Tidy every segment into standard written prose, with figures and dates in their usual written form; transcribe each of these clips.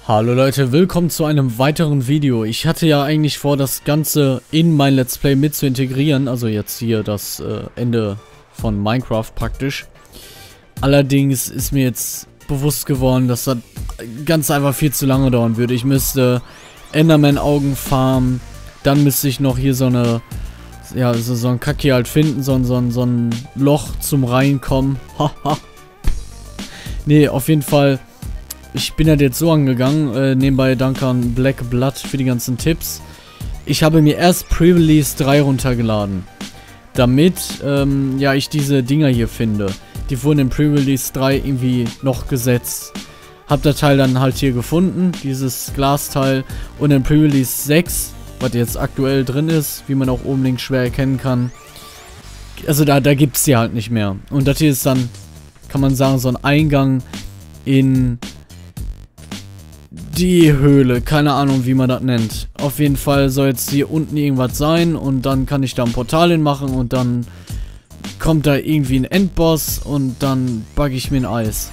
Hallo Leute, willkommen zu einem weiteren Video. Ich hatte ja eigentlich vor, das Ganze in mein Let's Play mit zu integrieren. Also jetzt hier das Ende von Minecraft praktisch. Allerdings ist mir jetzt bewusst geworden, dass das ganz einfach viel zu lange dauern würde. Ich müsste Enderman-Augen farmen. Dann müsste ich noch hier so eine... Ja, so ein Kack hier halt finden. So ein Loch zum Reinkommen. Haha. Nee, auf jeden Fall... Ich bin halt jetzt so angegangen, nebenbei danke an Black Blood für die ganzen Tipps. Ich habe mir erst Pre-Release 3 runtergeladen, damit, ja, ich diese Dinger hier finde. Die wurden in Pre-Release 3 irgendwie noch gesetzt. Hab das Teil dann halt hier gefunden, dieses Glasteil. Und in Pre-Release 6, was jetzt aktuell drin ist, wie man auch oben links schwer erkennen kann. Also da gibt es die halt nicht mehr. Und das hier ist dann, kann man sagen, so ein Eingang in... die Höhle, keine Ahnung, wie man das nennt. Auf jeden Fall soll jetzt hier unten irgendwas sein und dann kann ich da ein Portal hinmachen und dann kommt da irgendwie ein Endboss und dann bugge ich mir ein Eis.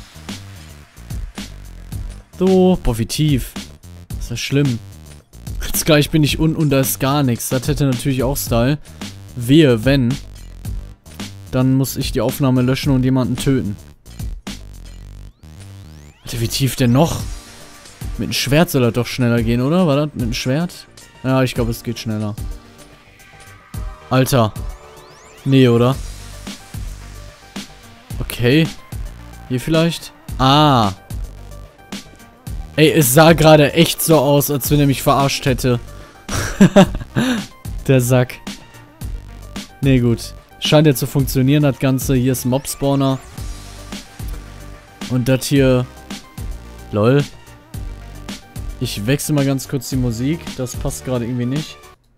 So, boah, wie tief. Ist das schlimm. Jetzt gleich bin ich unten und da ist gar nichts. Das hätte natürlich auch Style. Wehe, wenn. Dann muss ich die Aufnahme löschen und jemanden töten. Alter, wie tief denn noch? Mit dem Schwert soll das doch schneller gehen, oder? War das mit dem Schwert? Ja, ich glaube, es geht schneller. Alter. Nee, oder? Okay. Hier vielleicht? Ah. Ey, es sah gerade echt so aus, als wenn er mich verarscht hätte. Der Sack. Nee, gut. Scheint ja zu funktionieren, das Ganze. Hier ist ein Mob-Spawner. Und das hier... Lol. Ich wechsle mal ganz kurz die Musik. Das passt gerade irgendwie nicht.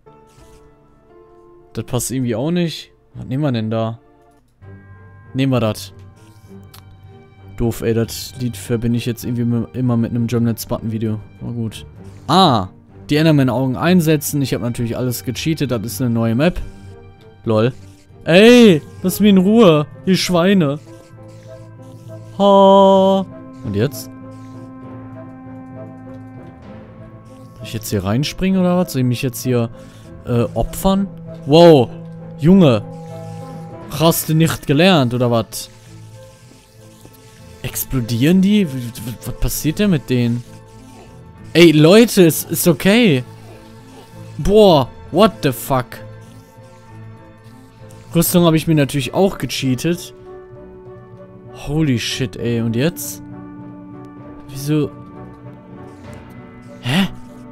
Das passt irgendwie auch nicht. Was nehmen wir denn da? Nehmen wir das. Doof, ey. Das Lied verbinde ich jetzt irgendwie immer mit einem Gemnets-Button-Video. War gut. Ah! Die Enderman-Augen einsetzen. Ich habe natürlich alles gecheatet. Das ist eine neue Map. Lol. Ey! Lass mich in Ruhe. Ihr Schweine. Ha! Und jetzt? Soll ich jetzt hier reinspringen oder was? Soll ich mich jetzt hier opfern? Wow, Junge. Hast du nicht gelernt oder was? Explodieren die? Was passiert denn mit denen? Ey, Leute, es ist okay. Boah, what the fuck? Rüstung habe ich mir natürlich auch gecheatet. Holy shit, ey. Und jetzt? Wieso? Hä?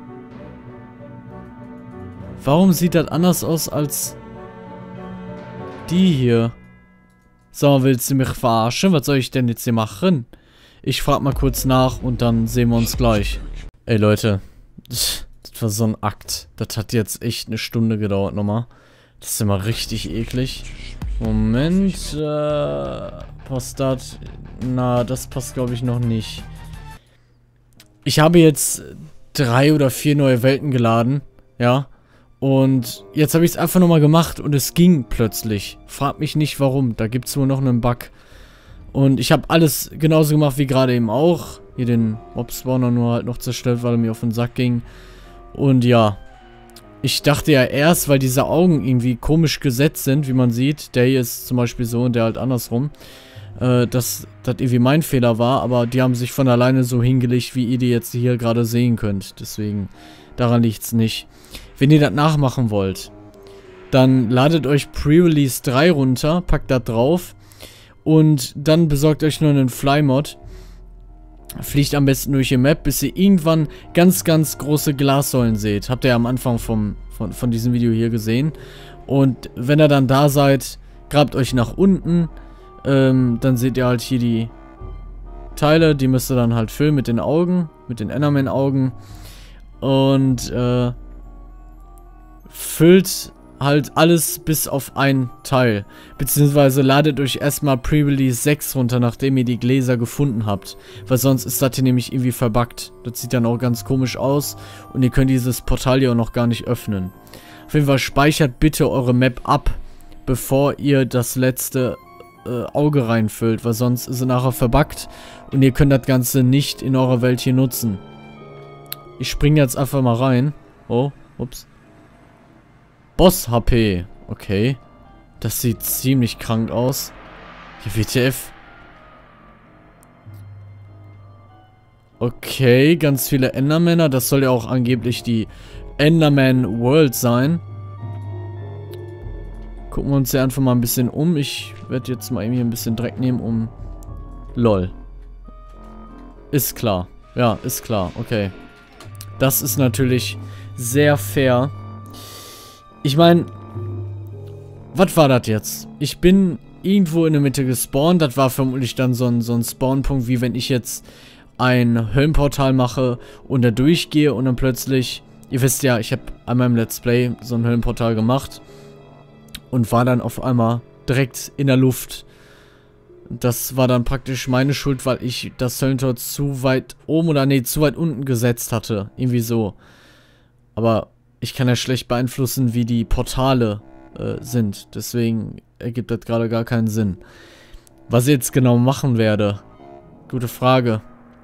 Warum sieht das anders aus als die hier? So, willst du mich verarschen? Was soll ich denn jetzt hier machen? Ich frag mal kurz nach und dann sehen wir uns gleich. Ey Leute, das war so ein Akt. Das hat jetzt echt eine Stunde gedauert nochmal. Das ist immer richtig eklig. Moment, passt das? Na, das passt glaube ich noch nicht. Ich habe jetzt 3 oder 4 neue Welten geladen, ja. Und jetzt habe ich es einfach nochmal gemacht und es ging plötzlich. Frag mich nicht warum, da gibt es wohl noch einen Bug. Und ich habe alles genauso gemacht wie gerade eben auch. Hier den Mob-Spawner nur halt noch zerstört, weil er mir auf den Sack ging. Und ja, ich dachte ja erst, weil diese Augen irgendwie komisch gesetzt sind, wie man sieht. Der hier ist zum Beispiel so und der halt andersrum. Dass das irgendwie mein Fehler war, aber die haben sich von alleine so hingelegt, wie ihr die jetzt hier gerade sehen könnt. Deswegen, daran liegt es nicht. Wenn ihr das nachmachen wollt, dann ladet euch Pre-Release 3 runter, packt das drauf und dann besorgt euch nur einen Fly-Mod. Fliegt am besten durch die Map, bis ihr irgendwann ganz, ganz große Glassäulen seht. Habt ihr ja am Anfang von diesem Video hier gesehen. Und wenn ihr dann da seid, grabt euch nach unten. Dann seht ihr halt hier die Teile, die müsst ihr dann halt füllen mit den Augen, mit den Enderman-Augen. Und füllt halt alles bis auf ein Teil. Beziehungsweise ladet euch erstmal Pre-Release 6 runter, nachdem ihr die Gläser gefunden habt. Weil sonst ist das hier nämlich irgendwie verbuggt. Das sieht dann auch ganz komisch aus. Und ihr könnt dieses Portal hier auch noch gar nicht öffnen. Auf jeden Fall speichert bitte eure Map ab, bevor ihr das letzte Auge reinfüllt. Weil sonst ist sie nachher verbuggt. Und ihr könnt das Ganze nicht in eurer Welt hier nutzen. Ich springe jetzt einfach mal rein. Oh, ups. Boss-HP. Okay. Das sieht ziemlich krank aus. Ja, WTF. Okay, ganz viele Endermänner. Das soll ja auch angeblich die Enderman World sein. Gucken wir uns ja einfach mal ein bisschen um. Ich werde jetzt mal irgendwie ein bisschen Dreck nehmen, um... LOL. Ist klar. Ja, ist klar. Okay. Das ist natürlich sehr fair. Ich meine... Was war das jetzt? Ich bin irgendwo in der Mitte gespawnt. Das war vermutlich dann so ein Spawnpunkt, wie wenn ich jetzt ein Höllenportal mache und da durchgehe und dann plötzlich... Ihr wisst ja, ich habe einmal im Let's Play so ein Höllenportal gemacht und war dann auf einmal direkt in der Luft. Das war dann praktisch meine Schuld, weil ich das Höllentor zu weit oben oder nee, zu weit unten gesetzt hatte. Irgendwie so. Aber ich kann ja schlecht beeinflussen, wie die Portale sind. Deswegen ergibt das gerade gar keinen Sinn. Was ich jetzt genau machen werde? Gute Frage.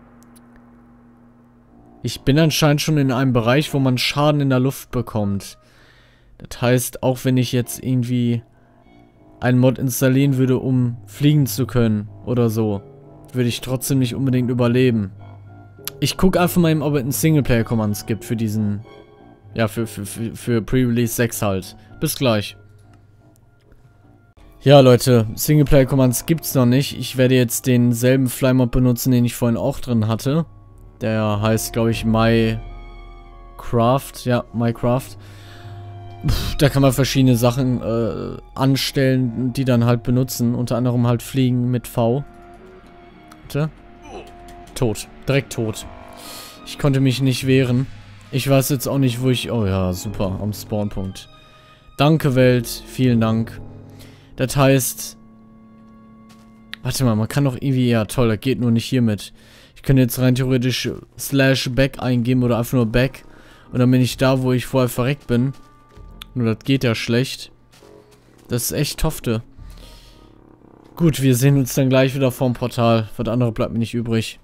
Ich bin anscheinend schon in einem Bereich, wo man Schaden in der Luft bekommt. Das heißt, auch wenn ich jetzt irgendwie einen Mod installieren würde, um fliegen zu können oder so, würde ich trotzdem nicht unbedingt überleben. Ich gucke einfach mal, ob es einen Singleplayer-Commands gibt für diesen... Ja, für Pre-Release 6 halt. Bis gleich. Ja, Leute, Singleplayer-Commands gibt's noch nicht. Ich werde jetzt denselben Flymod benutzen, den ich vorhin auch drin hatte. Der heißt, glaube ich, MyCraft. Ja, MyCraft. Da kann man verschiedene Sachen anstellen, die dann halt benutzen. Unter anderem halt fliegen mit V. Bitte? Tot. Direkt tot. Ich konnte mich nicht wehren. Ich weiß jetzt auch nicht, wo ich... Oh ja, super. Am Spawnpunkt. Danke, Welt. Vielen Dank. Das heißt... Warte mal, man kann doch irgendwie... Ja, toll, das geht nur nicht hiermit. Ich könnte jetzt rein theoretisch /back eingeben oder einfach nur back. Und dann bin ich da, wo ich vorher verreckt bin. Nur das geht ja schlecht. Das ist echt Tofte. Gut, wir sehen uns dann gleich wieder vorm Portal. Was andere bleibt mir nicht übrig.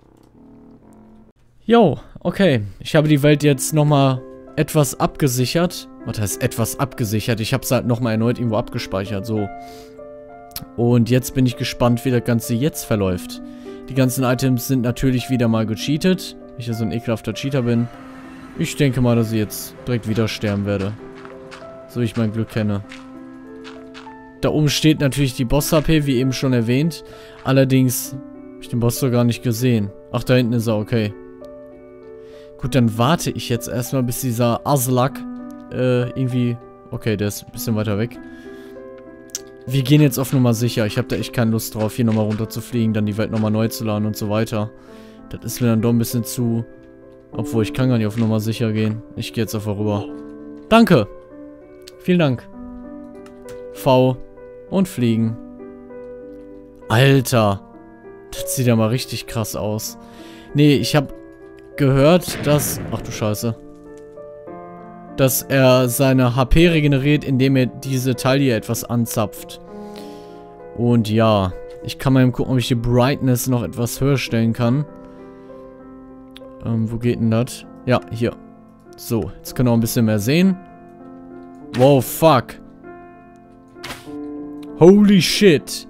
Jo, okay. Ich habe die Welt jetzt nochmal etwas abgesichert. Was heißt etwas abgesichert? Ich habe es halt nochmal erneut irgendwo abgespeichert, so. Und jetzt bin ich gespannt, wie das Ganze jetzt verläuft. Die ganzen Items sind natürlich wieder mal gecheatet. Ich ja so ein ekelhafter Cheater bin. Ich denke mal, dass ich jetzt direkt wieder sterben werde. So wie ich mein Glück kenne. Da oben steht natürlich die Boss-HP, wie eben schon erwähnt. Allerdings habe ich den Boss doch gar nicht gesehen. Ach, da hinten ist er, okay. Gut, dann warte ich jetzt erstmal, bis dieser Aslak irgendwie... Okay, der ist ein bisschen weiter weg. Wir gehen jetzt auf Nummer sicher. Ich habe da echt keine Lust drauf, hier nochmal runter zu fliegen, dann die Welt nochmal neu zu laden und so weiter. Das ist mir dann doch ein bisschen zu... Obwohl, ich kann gar nicht auf Nummer sicher gehen. Ich gehe jetzt einfach rüber. Danke! Vielen Dank. V und fliegen. Alter! Das sieht ja mal richtig krass aus. Nee, ich habe gehört, dass... Ach du Scheiße. Dass er seine HP regeneriert, indem er diese Teile hier etwas anzapft. Und ja, ich kann mal eben gucken, ob ich die Brightness noch etwas höher stellen kann. Wo geht denn das? Ja, hier. So, jetzt können wir auch ein bisschen mehr sehen. Wow, fuck. Holy shit.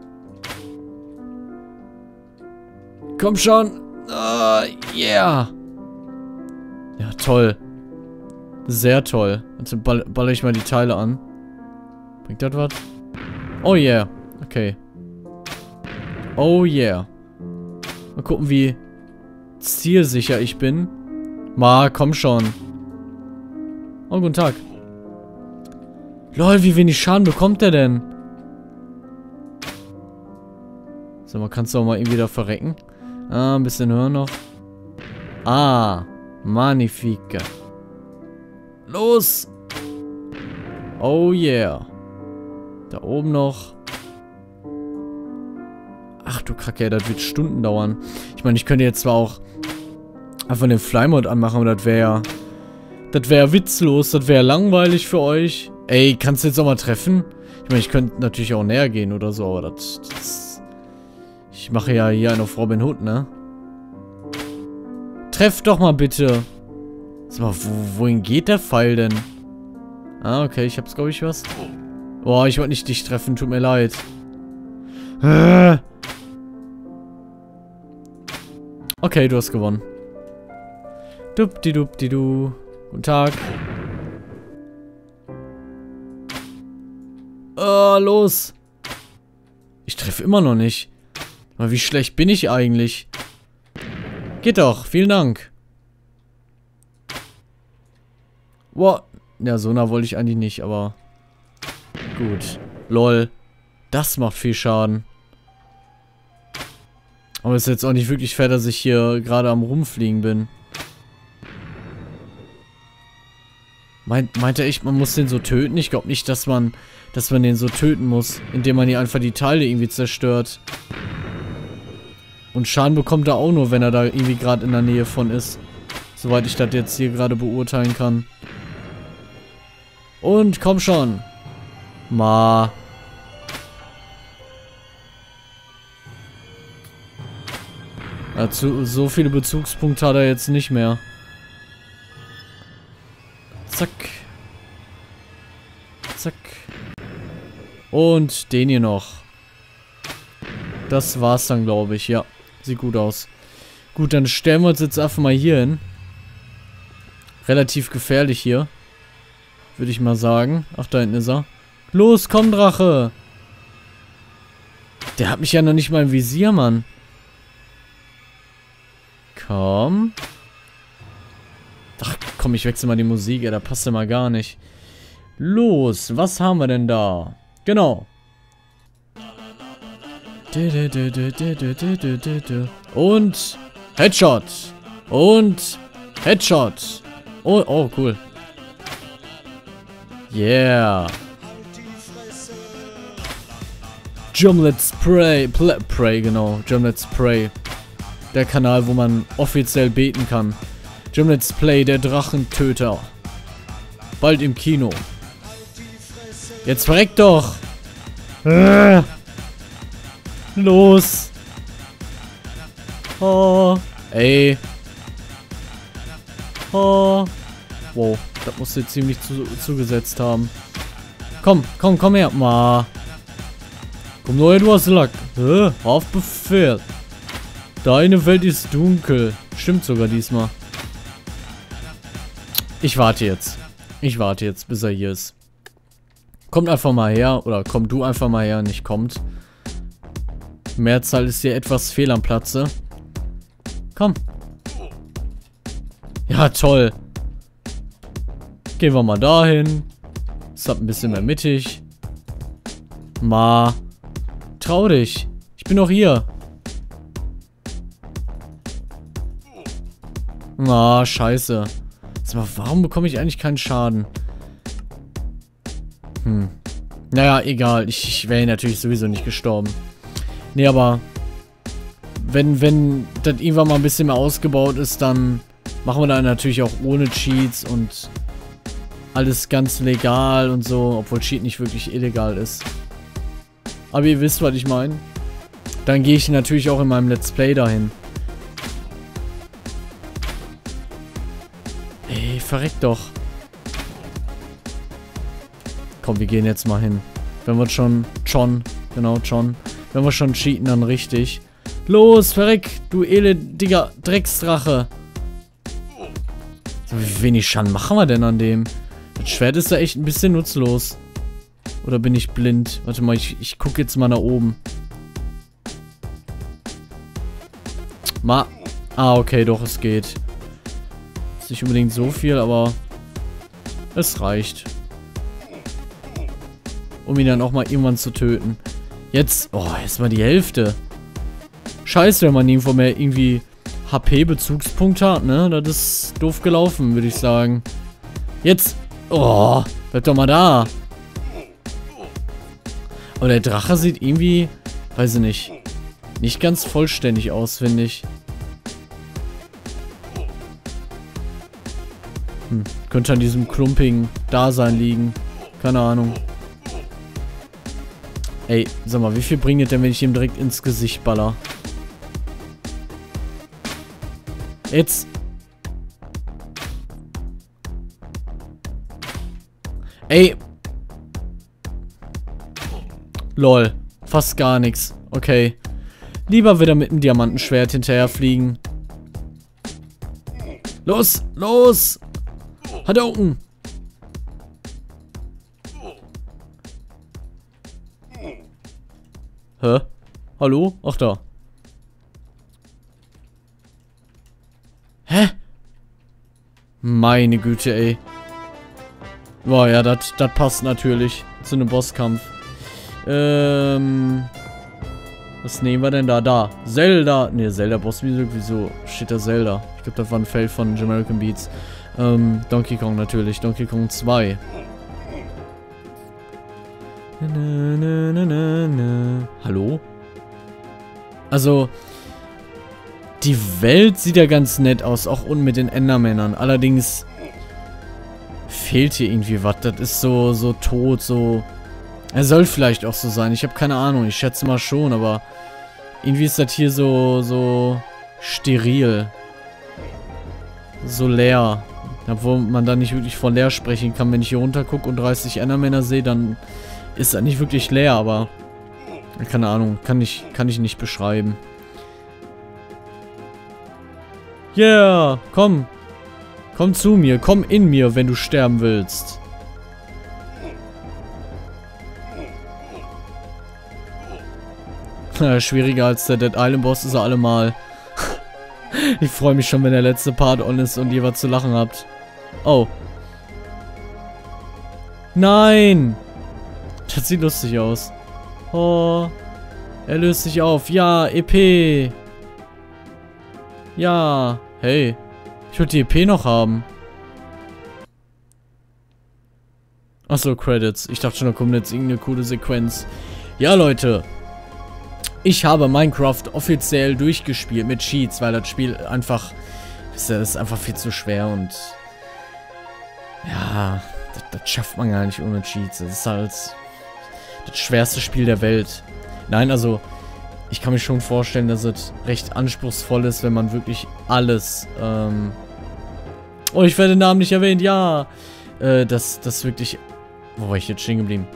Komm schon. Yeah. Ja, toll. Sehr toll. Jetzt baller ich mal die Teile an. Bringt das was? Oh yeah. Okay. Oh yeah. Mal gucken, wie zielsicher ich bin. Ma, komm schon. Oh, guten Tag. Lol, wie wenig Schaden bekommt der denn? So, man kann es doch mal irgendwie da verrecken. Ah, ein bisschen höher noch. Ah, magnifique. Los! Oh yeah. Da oben noch. Ach du Kacke, das wird Stunden dauern. Ich meine, ich könnte jetzt zwar auch einfach den Flymod anmachen, aber das wäre... Das wäre witzlos, das wäre langweilig für euch. Ey, kannst du jetzt auch mal treffen? Ich meine, ich könnte natürlich auch näher gehen oder so, aber das... Ich mache ja hier einen auf Robin Hood, ne? Treff doch mal bitte. Sag mal, wohin geht der Pfeil denn? Ah, okay, ich hab's, glaube ich, was. Boah, ich wollte nicht dich treffen, tut mir leid. Okay, du hast gewonnen. Dupdi-dupdi-du. Guten Tag. Los. Ich treffe immer noch nicht. Aber wie schlecht bin ich eigentlich? Geht doch, vielen Dank. Wow. Ja, so nah wollte ich eigentlich nicht, aber... Gut. Lol. Das macht viel Schaden. Aber es ist jetzt auch nicht wirklich fair, dass ich hier gerade am Rumfliegen bin. Meint er echt, man muss den so töten? Ich glaube nicht, dass man den so töten muss, indem man hier einfach die Teile irgendwie zerstört. Und Schaden bekommt er auch nur, wenn er da irgendwie gerade in der Nähe von ist. Soweit ich das jetzt hier gerade beurteilen kann. Und komm schon. Ma. Ja, so viele Bezugspunkte hat er jetzt nicht mehr. Zack. Zack. Und den hier noch. Das war's dann, glaube ich. Ja, sieht gut aus. Gut, dann stellen wir uns jetzt einfach mal hier hin. Relativ gefährlich hier. Würde ich mal sagen. Ach, da hinten ist er. Los, komm, Drache! Der hat mich ja noch nicht mal im Visier, Mann. Komm. Ach, komm, ich wechsle mal die Musik. Ja, da passt ja mal gar nicht. Los, was haben wir denn da? Genau. Und Headshot. Und Headshot. Oh, cool. Yeah. Jump Let's Pray. Pray, genau. Jump Let's Pray. Der Kanal, wo man offiziell beten kann. Jump Let's Play, der Drachentöter. Bald im Kino. Jetzt verreck doch. Los. Oh. Ey. Oh. Wow, das musst du ziemlich zugesetzt haben. Komm her. Ma. Komm, Leute, du hast Lack. Auf Befehl. Deine Welt ist dunkel. Stimmt sogar diesmal. Ich warte jetzt. Bis er hier ist. Kommt einfach mal her. Oder komm du einfach mal her, nicht kommt. Mehrzahl ist hier etwas fehl am Platze. Komm. Ja, toll. Gehen wir mal dahin. Ist das ein bisschen mehr mittig. Ma. Trau dich. Ich bin noch hier. Ah, scheiße. Sag mal, warum bekomme ich eigentlich keinen Schaden? Naja, egal. Ich wäre natürlich sowieso nicht gestorben. Nee, aber wenn das irgendwann mal ein bisschen mehr ausgebaut ist, dann machen wir da natürlich auch ohne Cheats und alles ganz legal und so, obwohl Cheat nicht wirklich illegal ist. Aber ihr wisst, was ich meine. Dann gehe ich natürlich auch in meinem Let's Play dahin. Ey, verreck doch. Komm, wir gehen jetzt mal hin. Wenn wir schon Wenn wir schon cheaten, dann richtig. Los, verreck, du elendiger Drecksdrache. So, wie wenig Schaden machen wir denn an dem? Das Schwert ist da echt ein bisschen nutzlos. Oder bin ich blind? Warte mal, ich gucke jetzt mal nach oben. Okay, doch, es geht. Ist nicht unbedingt so viel, aber es reicht. Um ihn dann auch mal irgendwann zu töten. Jetzt, jetzt mal die Hälfte. Scheiße, wenn man irgendwo mehr irgendwie HP-Bezugspunkt hat, ne? Das ist doof gelaufen, würde ich sagen. Jetzt. Bleib doch mal da. Aber der Drache sieht irgendwie, weiß ich nicht ganz vollständig aus, finde ich. Könnte an diesem klumpigen Dasein liegen. Keine Ahnung. Ey, sag mal, wie viel bringt es denn, wenn ich ihm direkt ins Gesicht baller? Jetzt. Ey. Lol. Fast gar nichts. Okay. Lieber wieder mit dem Diamantenschwert hinterher fliegen. Los, los! Hadouken! Hä? Hallo? Ach da. Hä? Meine Güte, ey. Boah, ja, das passt natürlich zu einem Bosskampf. Was nehmen wir denn da? Da. Zelda. Ne, Zelda Bossmusik. Wieso steht da Zelda? Ich glaube, das war ein Feld von Jamaican Beats. Donkey Kong natürlich. Donkey Kong 2. Hallo? Also, die Welt sieht ja ganz nett aus, auch unten mit den Endermännern. Allerdings fehlt hier irgendwie was. Das ist so tot, so... Er soll vielleicht auch so sein. Ich habe keine Ahnung. Ich schätze mal schon, aber irgendwie ist das hier so steril. So leer. Obwohl man da nicht wirklich von leer sprechen kann. Wenn ich hier runter gucke und 30 Endermänner sehe, dann ist das nicht wirklich leer, aber keine Ahnung. Kann ich nicht beschreiben. Yeah, komm. Komm zu mir. Komm in mir, wenn du sterben willst. Schwieriger als der Dead Island Boss ist er allemal. Ich freue mich schon, wenn der letzte Part on ist und ihr was zu lachen habt. Oh. Nein! Das sieht lustig aus. Oh. Er löst sich auf. Ja, EP. Ja. Hey. Ich würde die EP noch haben. Achso, Credits. Ich dachte schon, da kommt jetzt irgendeine coole Sequenz. Ja, Leute. Ich habe Minecraft offiziell durchgespielt mit Cheats, weil das Spiel einfach... Das ist einfach viel zu schwer und... Ja, das schafft man gar nicht ohne Cheats. Das ist halt das schwerste Spiel der Welt. Nein, also... Ich kann mir schon vorstellen, dass es recht anspruchsvoll ist, wenn man wirklich alles... Oh, ich werde den Namen nicht erwähnt, ja! Das wirklich... Wo war ich jetzt stehen geblieben?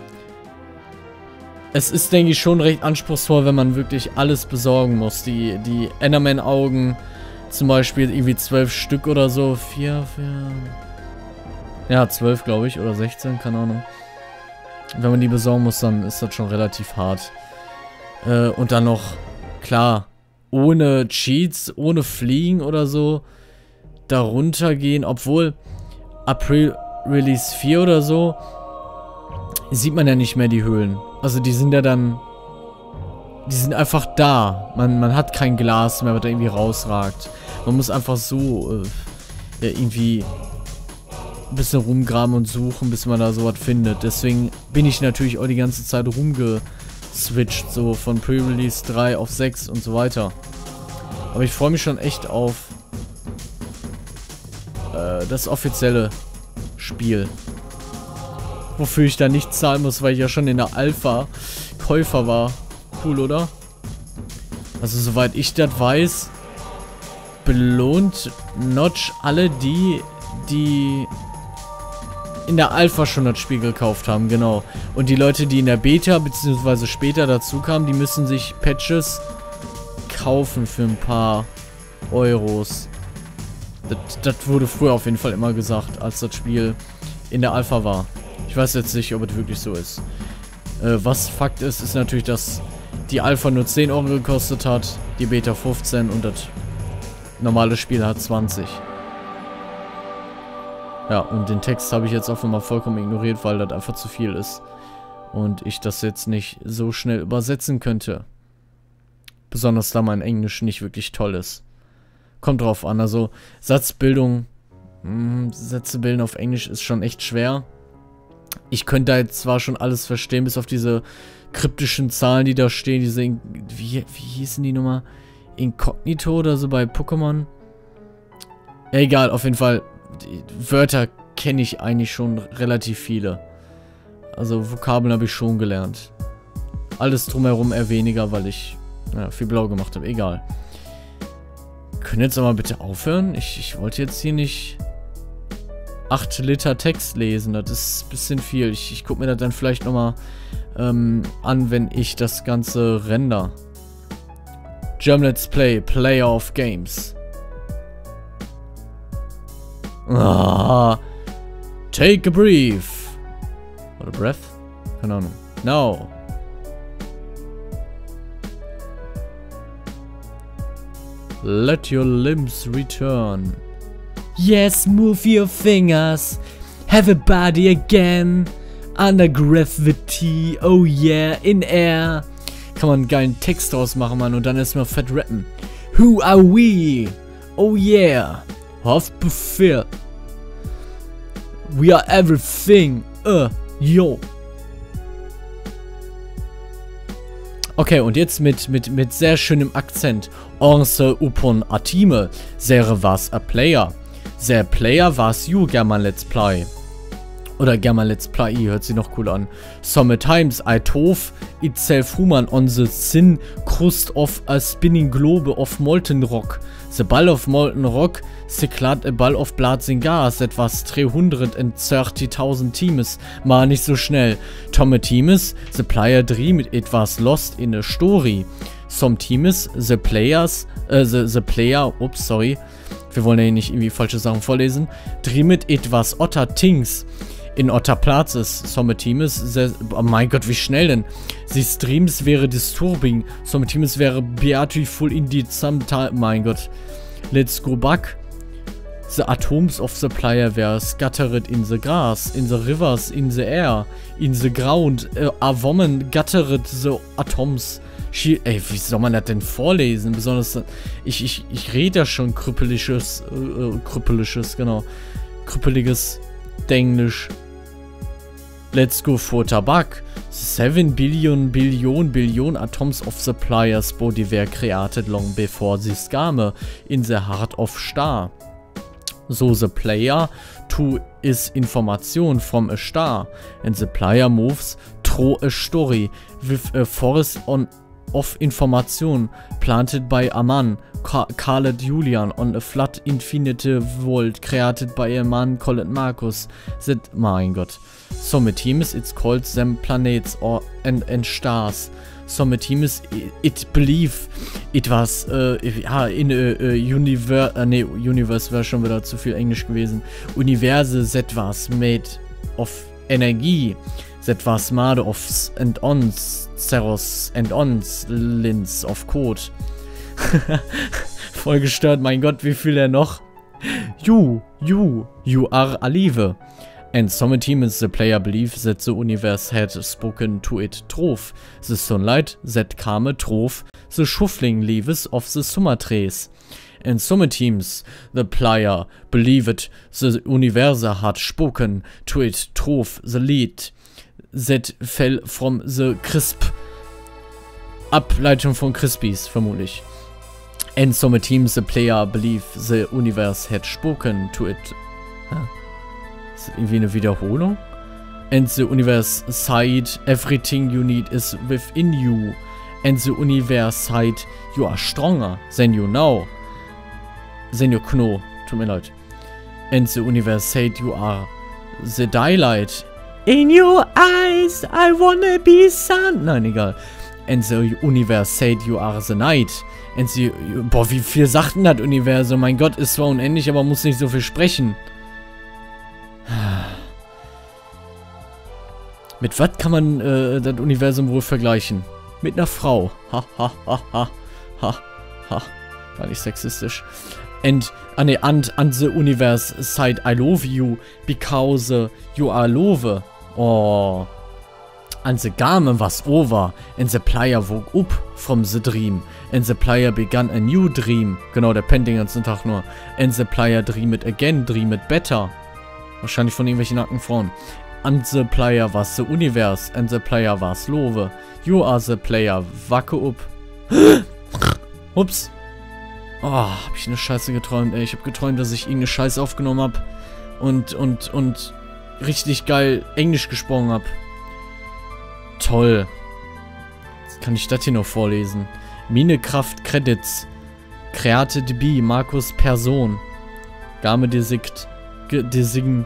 Es ist, denke ich, schon recht anspruchsvoll, wenn man wirklich alles besorgen muss. Die Enderman-Augen, zum Beispiel irgendwie 12 Stück oder so. 4... Ja, 12, glaube ich, oder 16, keine Ahnung. Wenn man die besorgen muss, dann ist das schon relativ hart. Und dann noch, klar, ohne Cheats, ohne Fliegen oder so, da runtergehen, obwohl April Release 4 oder so, sieht man ja nicht mehr die Höhlen. Also die sind ja dann... Die sind einfach da. Man hat kein Glas mehr, was da irgendwie rausragt. Man muss einfach so ja, irgendwie ein bisschen rumgraben und suchen, bis man da sowas findet. Deswegen bin ich natürlich auch die ganze Zeit rumgeswitcht. So von Pre-Release 3 auf 6 und so weiter. Aber ich freue mich schon echt auf das offizielle Spiel. Wofür ich da nicht zahlen muss, weil ich ja schon in der Alpha Käufer war. Cool, oder? Also, soweit ich das weiß, belohnt Notch alle die in der Alpha schon das Spiel gekauft haben, genau. Und die Leute, die in der Beta bzw. später dazu kamen, die müssen sich Patches kaufen für ein paar Euros. Das wurde früher auf jeden Fall immer gesagt, als das Spiel in der Alpha war. Ich weiß jetzt nicht, ob es wirklich so ist. Was Fakt ist, ist natürlich, dass die Alpha nur 10 Euro gekostet hat, die Beta 15 und das normale Spiel hat 20. Ja, und den Text habe ich jetzt auch immer vollkommen ignoriert, weil das einfach zu viel ist. Und ich das jetzt nicht so schnell übersetzen könnte. Besonders da mein Englisch nicht wirklich toll ist. Kommt drauf an, also Satzbildung, Sätze bilden auf Englisch ist schon echt schwer. Ich könnte da jetzt zwar schon alles verstehen, bis auf diese kryptischen Zahlen, die da stehen, diese, wie hießen die Nummer? Inkognito oder so bei Pokémon? Ja, egal, auf jeden Fall, die Wörter kenne ich eigentlich schon relativ viele. Also Vokabeln habe ich schon gelernt. Alles drumherum eher weniger, weil ich viel blau gemacht habe, egal. Können jetzt aber bitte aufhören? Ich wollte jetzt hier nicht 8 Liter Text lesen. Das ist ein bisschen viel. Ich gucke mir das dann vielleicht nochmal an, wenn ich das Ganze render. German Let's Play, Player of Games. Ah, take a brief. Oder breath? Keine Ahnung. No. Let your limbs return. Yes, move your fingers. Have a body again. Under gravity. Oh yeah, in air. Kann man einen geilen Text draus machen, Mann. Und dann erstmal fett rappen. Who are we? Oh yeah. Haftbefehl. We are everything. Yo. Okay, und jetzt mit sehr schönem Akzent. Once upon a time, there was a player. The player was you, German Let's Play. Oder German Let's Play, hört sich noch cool an. Sometimes I tove itself human on the thin crust of a spinning globe of molten rock. The ball of molten rock, the clad a ball of blood in gas, that was 330,000 teams. Mal nicht so schnell. Tomme teams, the player dream it was lost in a story. Some teams, the players, the player, ups, sorry. Wir wollen ja hier nicht irgendwie falsche Sachen vorlesen. Dreamet it was otter things. In otter platzes. Some teams, oh mein Gott, wie schnell denn? The streams wäre disturbing. Some teams wäre beautiful indeed sometime. Mein Gott. Let's go back. The atoms of the player were scattered in the grass, in the rivers, in the air, in the ground. A woman scattered the atoms. Ey, wie soll man das denn vorlesen? Besonders, ich rede ja schon krüppeliges, genau. Krüppeliges Englisch. Let's go for Tabak. 7 billion atoms of the player's body were created long before this game in the heart of star. So the player to is information from a star and the player moves through a story with a forest of information planted by a man called Julian on a flat infinite world created by a man called Marcus. That, mein Gott. Some teams it's called them planets or and stars. Some teams it believe it was in a universe. Ne, Universe wäre schon wieder zu viel Englisch gewesen. Universe that was made of Energie. That was made of and ons, zeros and ons, lins of code. Voll gestört, mein Gott, wie viel er noch? You are alive. And some teams the player believe that the universe had spoken to it trove. The sunlight that came trove the shuffling leaves of the summer trees. And some teams the player believed the universe had spoken to it trove the lead that fell from the crisp. Ableitung von Crispies, vermutlich. And some teams the player believe the universe had spoken to it. Ist das irgendwie eine Wiederholung? And the universe said everything you need is within you. And the universe said you are stronger than you know. Than you know. Tut mir leid. And the universe said you are the daylight. In your eyes, I wanna be sun. Nein, egal. And the universe said you are the night. And the... Boah, wie viel sagt denn das Universum? Mein Gott, ist zwar unendlich, aber muss nicht so viel sprechen. Mit was kann man das Universum wohl vergleichen? Mit einer Frau. Ha, ha, ha, ha, ha, ha. Gar nicht sexistisch. And the universe said I love you because you are love. Oh. And the game was over. And the player woke up from the dream. And the player began a new dream. Genau, der pennt den ganzen Tag nur. And the player dreamed again, dreamed better. Wahrscheinlich von irgendwelchen nackten Frauen. And the player was the universe. And the player was love. You are the player. Wacke up. Ups. Oh, hab ich eine Scheiße geträumt, ey. Ich hab geträumt, dass ich irgendeine Scheiße aufgenommen hab. Und richtig geil Englisch gesprochen hab. Toll. Jetzt kann ich das hier noch vorlesen. Minekraft Credits. Created B. Markus Person. Game Design.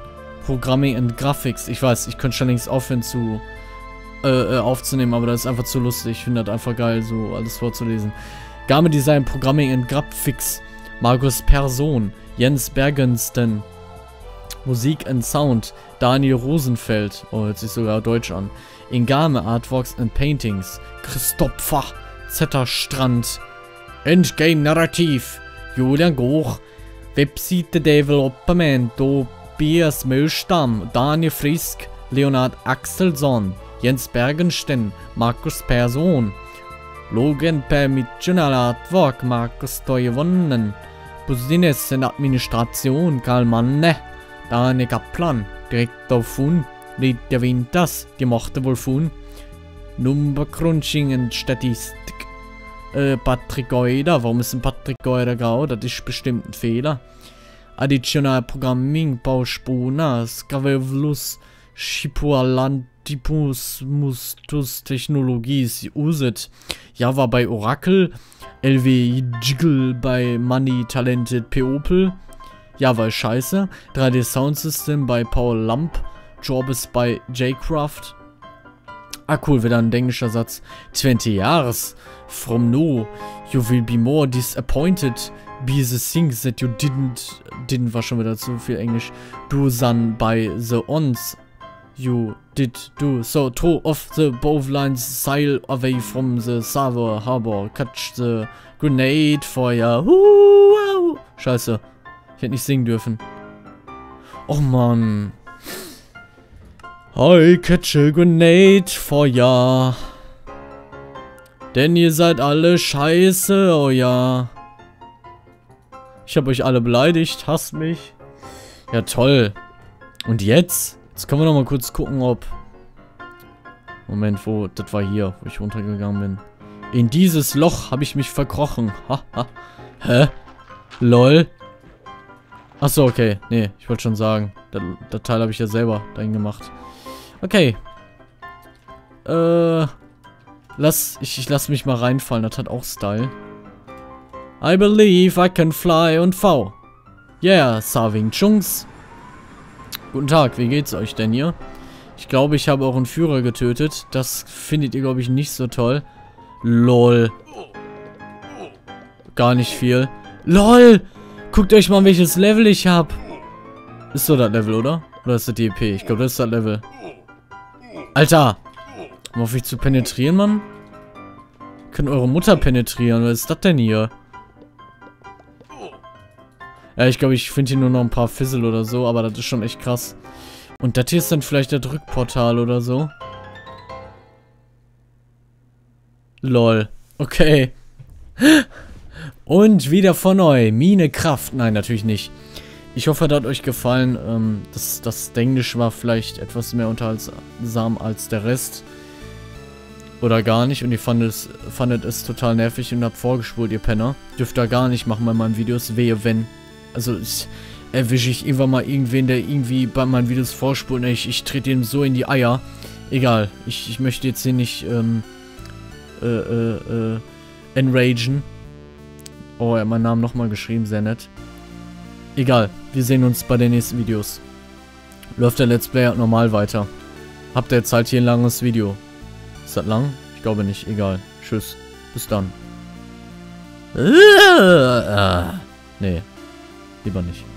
Programming and Graphics. Ich weiß, ich könnte schon längst aufhören aufzunehmen, aber das ist einfach zu lustig. Ich finde das einfach geil, so alles vorzulesen. Game Design, Programming and Graphics. Markus Persson. Jens Bergensten. Musik and Sound. Daniel Rosenfeld. Oh, hört sich sogar deutsch an. Ingame Artworks and Paintings. Christopher Zetterstrand. Endgame Narrativ. Julian Goch. Webseite Development. Tobias Müllstamm. Daniel Frisk. Leonard Axelsson. Jens Bergensten. Markus Persson. Logan Permissional Artwork. Markus Toivonen. Business in Administration. Karl Manne. Daniel Kaplan. Direktor von Lydia Winters. Die machte wohl von Number Crunching und Statistik. Patrick Geuder. Warum ist ein Patrick Geuder grau? Das ist bestimmt ein Fehler. Additional Programming. Bauspuna. Skavevlus. Schipualantipus Mustus Technologies. Uset. Java bei Oracle. LW Jiggle bei Money Talented People. Java ist scheiße. 3D Sound System bei Paul Lamp. Jorbis bei J-Craft. Ah, cool, wieder ein englischer Satz. 20 years from now, you will be more disappointed be the things that you didn't war schon wieder zu viel Englisch. Do than by the ons you did do. So, throw off the both lines, sail away from the Savo Harbor, catch the grenade fire. Wow. Scheiße. Ich hätte nicht singen dürfen. Oh Mann. I catch a grenade for ya. Denn ihr seid alle scheiße, oh ja. Ich habe euch alle beleidigt, hasst mich. Ja, toll. Und jetzt? Jetzt können wir noch mal kurz gucken, ob... Moment, wo... Das war hier, wo ich runtergegangen bin. In dieses Loch habe ich mich verkrochen. Haha. Hä? Lol. Achso, okay. Nee, ich wollte schon sagen. Das Teil habe ich ja selber dahin gemacht. Okay. Ich lass mich mal reinfallen. Das hat auch Style. I believe I can fly und V. Yeah, Saving Chunks. Guten Tag, wie geht's euch denn hier? Ich glaube, ich habe euren Führer getötet. Das findet ihr, glaube ich, nicht so toll. LOL. Gar nicht viel. LOL! Guckt euch mal, welches Level ich habe. Ist so das Level, oder? Oder ist das die EP? Ich glaube, das ist das Level. Alter! Um auf mich zu penetrieren, Mann? Ihr könnt eure Mutter penetrieren. Was ist das denn hier? Ja, ich glaube, ich finde hier nur noch ein paar Fizzle oder so, aber das ist schon echt krass. Und das hier ist dann vielleicht der Drückportal oder so. Lol. Okay. Und wieder von neu. Mine Kraft. Nein, natürlich nicht. Ich hoffe, das hat euch gefallen. Das Englisch war vielleicht etwas mehr unterhaltsam als der Rest. Oder gar nicht. Und ihr fandet es total nervig und habt vorgespult, ihr Penner. Dürft ihr gar nicht machen bei meinen Videos. Wehe, wenn. Also, erwische ich irgendwann mal irgendwen, der irgendwie bei meinen Videos vorspult. Ich trete ihm so in die Eier. Egal. Ich möchte jetzt hier nicht, enragen. Oh, er hat meinen Namen nochmal geschrieben. Sehr nett. Egal. Wir sehen uns bei den nächsten Videos. Läuft der Let's Play normal weiter. Habt ihr jetzt halt hier ein langes Video. Ist das lang? Ich glaube nicht. Egal. Tschüss. Bis dann. Nee. Lieber nicht.